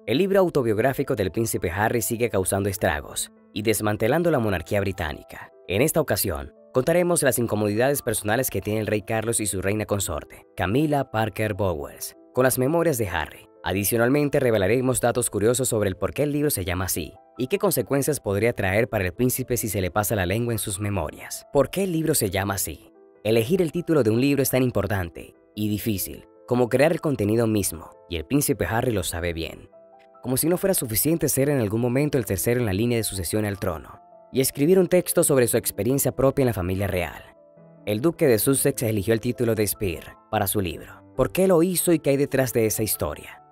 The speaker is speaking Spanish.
El libro autobiográfico del príncipe Harry sigue causando estragos y desmantelando la monarquía británica. En esta ocasión, contaremos las incomodidades personales que tiene el rey Carlos y su reina consorte, Camilla Parker Bowles, con las memorias de Harry. Adicionalmente, revelaremos datos curiosos sobre el por qué el libro se llama así y qué consecuencias podría traer para el príncipe si se le pasa la lengua en sus memorias. ¿Por qué el libro se llama así? Elegir el título de un libro es tan importante y difícil como crear el contenido mismo, y el príncipe Harry lo sabe bien. Como si no fuera suficiente ser en algún momento el tercero en la línea de sucesión al trono, y escribir un texto sobre su experiencia propia en la familia real. El duque de Sussex eligió el título de Spear para su libro. ¿Por qué lo hizo y qué hay detrás de esa historia?